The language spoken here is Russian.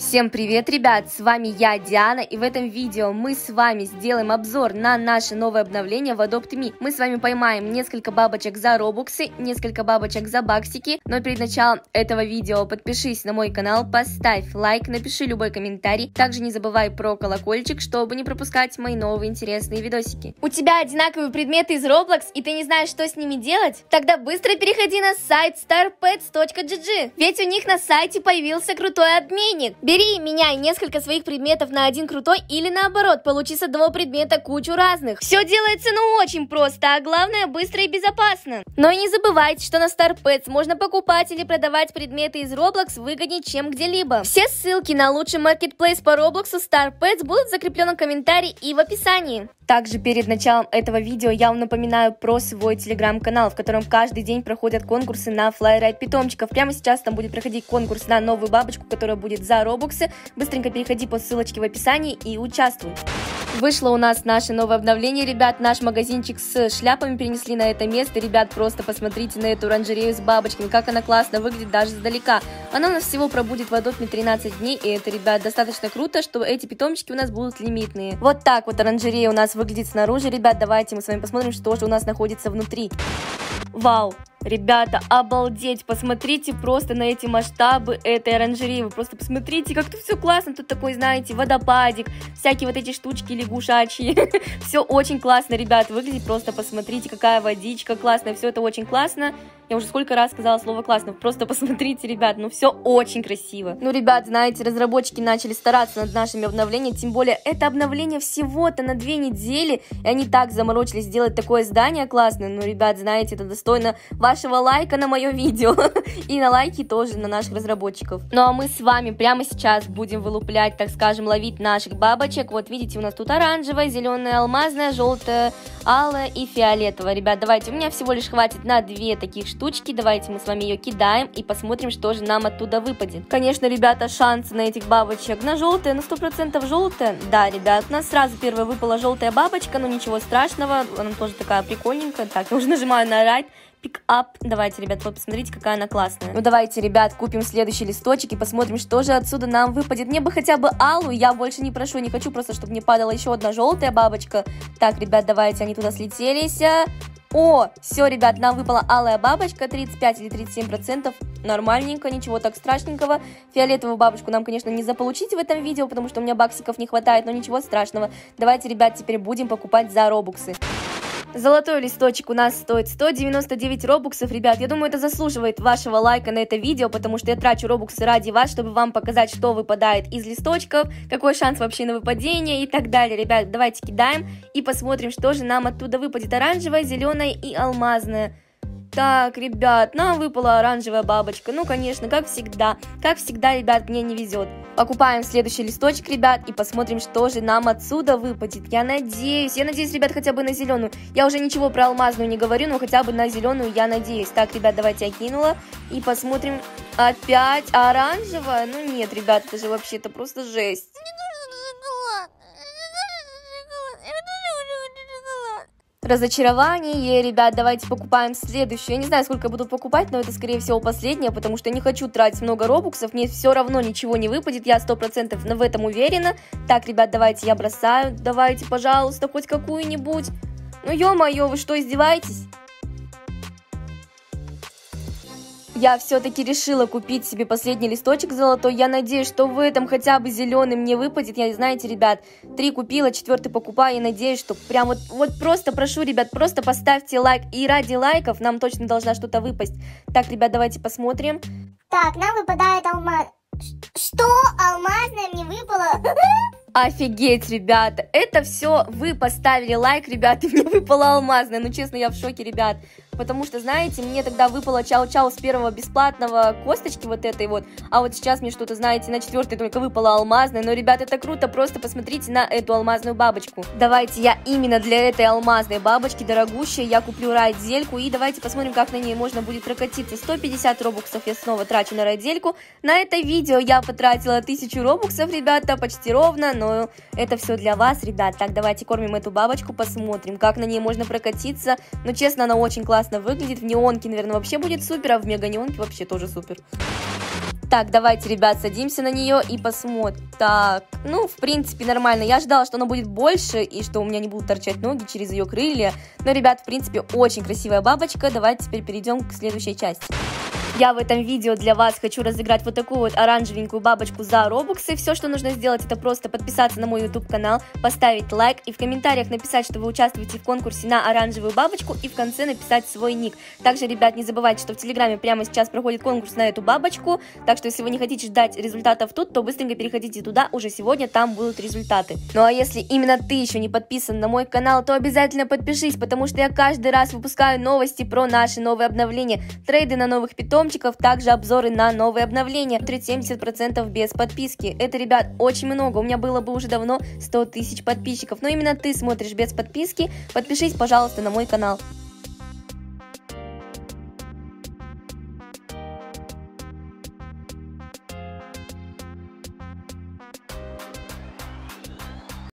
Всем привет, ребят, с вами я, Диана, и в этом видео мы с вами сделаем обзор на наше новое обновление в Adopt Me. Мы с вами поймаем несколько бабочек за робоксы, несколько бабочек за баксики, но перед началом этого видео подпишись на мой канал, поставь лайк, напиши любой комментарий, также не забывай про колокольчик, чтобы не пропускать мои новые интересные видосики. У тебя одинаковые предметы из Roblox, и ты не знаешь, что с ними делать? Тогда быстро переходи на сайт starpets.gg, ведь у них на сайте появился крутой обменник. Бери и меняй несколько своих предметов на один крутой или наоборот, получи с одного предмета кучу разных. Все делается очень просто, а главное быстро и безопасно. Но и не забывайте, что на StarPets можно покупать или продавать предметы из Roblox выгоднее, чем где-либо. Все ссылки на лучший маркетплейс по Roblox StarPets будут в закрепленном комментарии и в описании. Также перед началом этого видео я вам напоминаю про свой телеграм-канал, в котором каждый день проходят конкурсы на флайрайд питомчиков. Прямо сейчас там будет проходить конкурс на новую бабочку, которая будет за робоксы. Быстренько переходи по ссылочке в описании и участвуй. Вышло у нас наше новое обновление, ребят. Наш магазинчик с шляпами перенесли на это место. Ребят, просто посмотрите на эту оранжерею с бабочками, как она классно выглядит даже издалека. Она у нас всего пробудет в Adopt Me 13 дней, и это, ребят, достаточно круто, что эти питомчики у нас будут лимитные. Вот так вот оранжерея у нас выглядит снаружи, ребят. Давайте мы с вами посмотрим, что же у нас находится внутри. Вау! Ребята, обалдеть, посмотрите просто на эти масштабы этой оранжереи, вы просто посмотрите, как тут все классно, тут такой, знаете, водопадик, всякие вот эти штучки лягушачьи, все очень классно, ребят, выглядит, просто посмотрите, какая водичка классная, все это очень классно. Я уже сколько раз сказала слово классно, просто посмотрите, ребят, ну все очень красиво. Ну, ребят, знаете, разработчики начали стараться над нашими обновлениями, тем более это обновление всего-то на 2 недели, и они так заморочились сделать такое здание классное. Ну, ребят, знаете, это достойно вашего лайка на мое видео, и на лайки тоже на наших разработчиков. Ну, а мы с вами прямо сейчас будем вылуплять, так скажем, ловить наших бабочек. Вот видите, у нас тут оранжевая, зеленая, алмазная, желтая, алая и фиолетовая. Ребят, давайте, у меня всего лишь хватит на 2 таких штучки, давайте мы с вами ее кидаем и посмотрим, что же нам оттуда выпадет. Конечно, ребята, шансы на этих бабочек на желтые, на 100% желтые. Да, ребят, у нас сразу первая выпала желтая бабочка, но ничего страшного, она тоже такая прикольненькая. Так, я уже нажимаю на right. Пик-ап. Давайте, ребят, вот посмотрите, какая она классная. Ну, давайте, ребят, купим следующий листочек и посмотрим, что же отсюда нам выпадет. Мне бы хотя бы алую, я больше не прошу, не хочу просто, чтобы мне падала еще одна желтая бабочка. Так, ребят, давайте, они туда слетелись. О, все, ребят, нам выпала алая бабочка, 35 или 37%. Нормальненько, ничего так страшненького. Фиолетовую бабочку нам, конечно, не заполучить в этом видео, потому что у меня баксиков не хватает, но ничего страшного. Давайте, ребят, теперь будем покупать за робоксы. Золотой листочек у нас стоит 199 робоксов, ребят. Я думаю, это заслуживает вашего лайка на это видео, потому что я трачу робоксы ради вас, чтобы вам показать, что выпадает из листочков, какой шанс вообще на выпадение и так далее. Ребят, давайте кидаем и посмотрим, что же нам оттуда выпадет. Оранжевая, зеленая и алмазная. Так, ребят, нам выпала оранжевая бабочка. Ну, конечно, как всегда, ребят, мне не везет. Покупаем следующий листочек, ребят, и посмотрим, что же нам отсюда выпадет. Я надеюсь, ребят, хотя бы на зеленую. Я уже ничего про алмазную не говорю, но хотя бы на зеленую я надеюсь. Так, ребят, давайте я кинула и посмотрим. Опять оранжевая? Ну нет, ребят, это же вообще-то просто жесть. Разочарование, ребят, давайте покупаем следующую. Я не знаю, сколько я буду покупать, но это, скорее всего, последнее, потому что я не хочу тратить много робоксов, мне все равно ничего не выпадет, я 100% в этом уверена. Так, ребят, давайте я бросаю, давайте, пожалуйста, хоть какую-нибудь. Ну, ё-моё, вы что, издеваетесь? Я все-таки решила купить себе последний листочек золотой. Я надеюсь, что в этом хотя бы зеленый мне выпадет. Я, знаете, ребят, 3 купила, 4 покупаю. Я надеюсь, что прям вот просто прошу, ребят, просто поставьте лайк. И ради лайков нам точно должна что-то выпасть. Так, ребят, давайте посмотрим. Так, нам выпадает алмаз. Что? Алмазная мне выпала? Офигеть, ребята, это все вы поставили лайк, ребята, и мне выпала алмазная. Ну, честно, я в шоке, ребят. Потому что, знаете, мне тогда выпало чау-чау с первого бесплатного косточки вот этой вот. А вот сейчас мне что-то, знаете, на 4-й только выпала алмазная. Но, ребят, это круто, просто посмотрите на эту алмазную бабочку. Давайте я именно для этой алмазной бабочки, дорогущей, я куплю райдельку. И давайте посмотрим, как на ней можно будет прокатиться. 150 робоксов я снова трачу на райдельку. На это видео я потратила 1000 робоксов, ребята, почти ровно. Но это все для вас, ребят. Так, давайте кормим эту бабочку, посмотрим, как на ней можно прокатиться. Но, честно, она очень классно выглядит. В неонке, наверное, вообще будет супер, а в мега неонке вообще тоже супер. Так, давайте, ребят, садимся на нее и посмотрим. Так, ну, в принципе, нормально. Я ждала, что она будет больше и что у меня не будут торчать ноги через ее крылья. Но, ребят, в принципе, очень красивая бабочка. Давайте теперь перейдем к следующей части. Я в этом видео для вас хочу разыграть вот такую вот оранжевенькую бабочку за робоксы. Все, что нужно сделать, это просто подписаться на мой YouTube канал, поставить лайк и в комментариях написать, что вы участвуете в конкурсе на оранжевую бабочку, и в конце написать свой ник. Также, ребят, не забывайте, что в Телеграме прямо сейчас проходит конкурс на эту бабочку, так что если вы не хотите ждать результатов тут, то быстренько переходите туда, уже сегодня там будут результаты. Ну а если именно ты еще не подписан на мой канал, то обязательно подпишись, потому что я каждый раз выпускаю новости про наши новые обновления, трейды на новых питомцев, также обзоры на новые обновления, 30-70% без подписки. Это, ребят, очень много, у меня было бы уже давно 100 000 подписчиков, но именно ты смотришь без подписки, подпишись, пожалуйста, на мой канал.